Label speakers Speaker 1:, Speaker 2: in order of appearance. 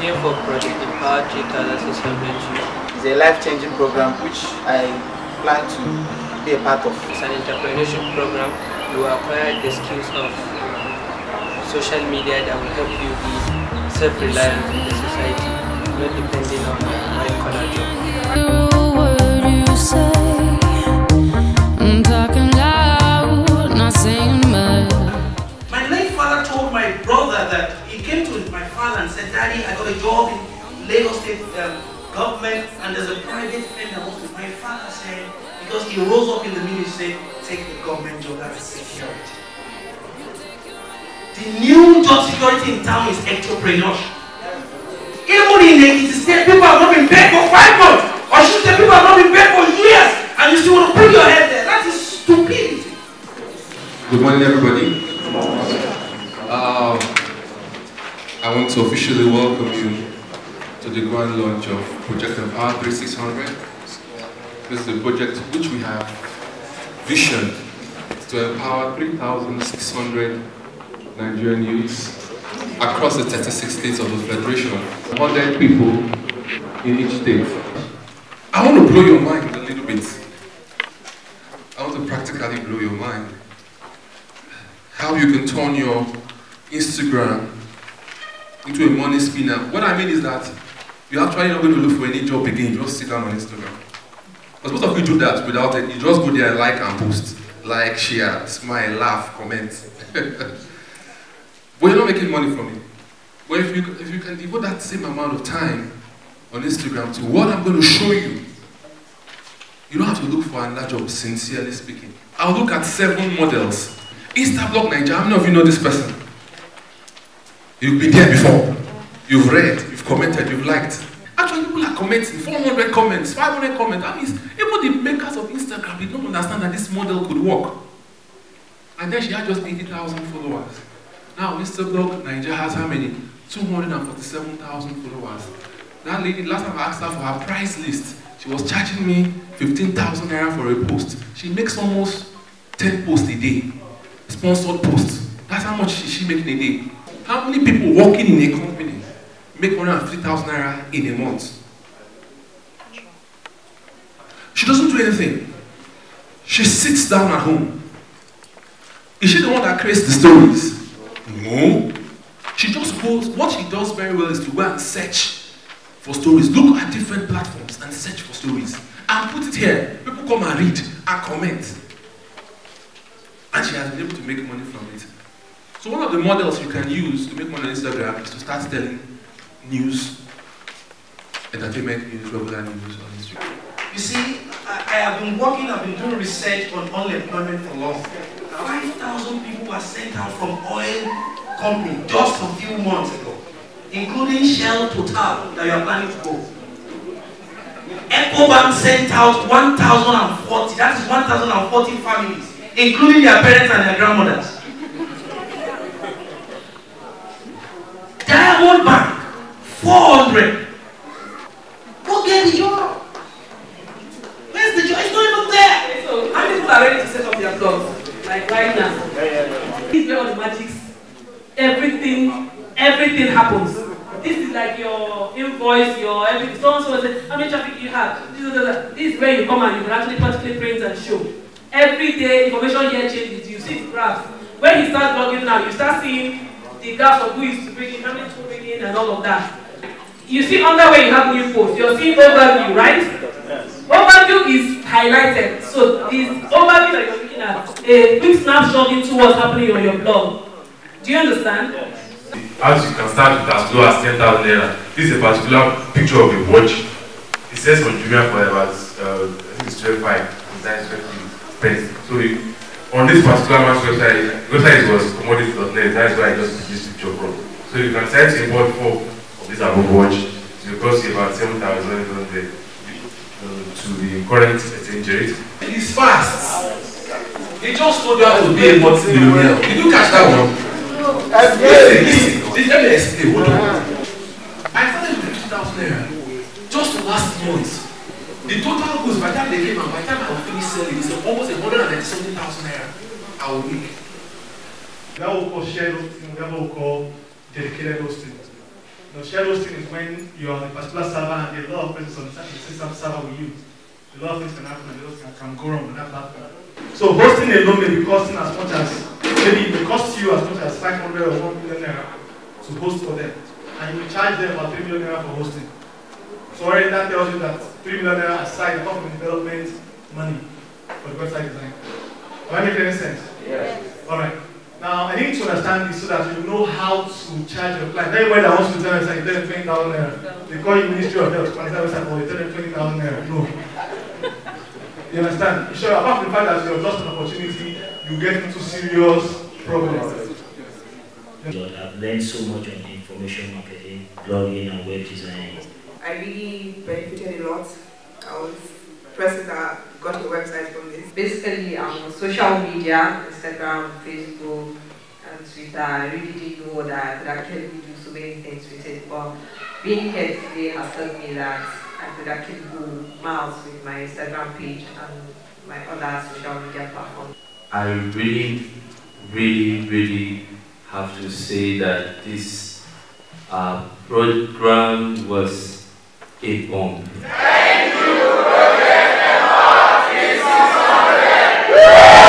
Speaker 1: training for Project Empower Traders is elementary.
Speaker 2: It's a life-changing program which I plan to be a part of.
Speaker 1: It's an entrepreneurship program. You acquire the skills of social media that will help you be self-reliant in the society, not depending on white-collar job.
Speaker 3: My late father told my brother that he came to my father and said, "Daddy, I got a job in Lagos State government and there's a private firm that wants to." My father said, because he rose up in the ministry, "Take the government job, that is security." The new job security in town is entrepreneurship. Even in Ekiti State, people have not been paid for 5 months. Or should say people have not been paid for years, and you still want to put your head there. That is stupidity.
Speaker 4: Good morning, everybody. I want to officially welcome you to the grand launch of Project Empower 3600. This is a project which we have visioned to empower 3,600 Nigerian youths across the 36 states of the Federation, 100 people in each state. I want to blow your mind a little bit. I want to practically blow your mind. How you can turn your Instagram into a money spinner. What I mean is that you're actually not going to look for any job again, you just sit down on Instagram. Because most of you do that without it. You just go there and like and post. Like, share, smile, laugh, comment. But you're not making money from it. But if you can devote that same amount of time on Instagram to what I'm going to show you, you don't have to look for another job, sincerely speaking. I'll look at 7 models. Instablog Nigeria, how many of you know this person? You've been there before. You've read, you've commented, you've liked. Actually, people are commenting, 400 comments, 500 comments. That means even the makers of Instagram did not understand that this model could work. And then she had just 80,000 followers. Now, Instablog Nigeria has how many? 247,000 followers. That lady, last time I asked her for her price list, she was charging me 15,000 naira for a post. She makes almost 10 posts a day. Sponsored posts. That's how much she makes in a day. How many people working in a company make 150,000 naira in a month? She doesn't do anything. She sits down at home. Is she the one that creates the stories? No. She just goes, what she does very well is to go and search for stories. Look at different platforms and search for stories. And put it here. People come and read and comment. And she has been able to make money from it. So one of the models you can use to make money on Instagram is to start selling news, entertainment news, regular news on Instagram.
Speaker 3: You see, I have been working, I've been doing research on unemployment for long. 5,000 people were sent out from oil company just a few months ago, including Shell, Total, that you are planning to go. EcoBank sent out 1,040, that is 1,040 families, including their parents and their grandmothers. Diamond Bank, 400. Go get the job. Where's the job? It's not even there.
Speaker 5: So, how many people are ready to set up their blogs? Like right now. This is where all the magics, everything happens. This is like your invoice, your everything. Someone will say, how many traffic you have? This is where you come and you can actually practically print and show. Every day, information here changes. You see the graphs. When you start logging now, you start seeing the graphs of who is to bring in, how many people bring in, and all of that. You see under where you have new posts, you're seeing overview, right? Yes. Overview is highlighted. So this overview that you're looking at, a quick snapshot into what's happening on your blog. Do you understand? Yes.
Speaker 6: As you can start with as low as 10,000 naira. This is a particular picture of a watch. It says on Jumia Forever, I think it's 12.5. Design 20 So on this particular man's website was commodity.net. That's where I just took this picture from. So you can set to import 4 of this Apple Watch. It will cost you about 7,100 to the current exchange rate.
Speaker 4: It's fast. He just told you how to be a multi-millionaire. Did you catch that one? Listen. Let me explain. Hold on. I started with 50,000 naira just last month. The total goods, by the time they came and by the time I will finish selling, it's almost 190,000 naira I will make.
Speaker 7: That will call shared hosting, that will call dedicated hosting. Shared hosting is when you're on a particular server and there are a lot of persons on the same server with you. A lot of things can happen and a lot of things can go wrong on that platform. So hosting alone may be costing as much as, maybe it may cost you as much as 500 or 1 million naira to host for them. And you will charge them about 3 million naira for hosting. So already that tells you that 3 million naira aside apart from development money for the website design. Am I making any sense?
Speaker 2: Yes.
Speaker 7: Alright. Now I need to understand this so that you know how to charge your client. Everybody that wants to tell us like you tell them 20,000 naira. They call you Ministry of Health, or they tell them 20,000 naira. No. You understand? Sure, apart from the fact that you have lost an opportunity, you get into serious problems.
Speaker 8: I've learned so much on information marketing, blogging, and web design.
Speaker 9: I really benefited a lot. I was the person that got the website from this. Basically, on social media, Instagram, Facebook, and Twitter, I really didn't know that I could actually do so many things with it. But being here today has taught me that I could actually go miles with my Instagram page and my other social media platforms.
Speaker 10: I really have to say that this program was a bomb.
Speaker 11: Thank you, President.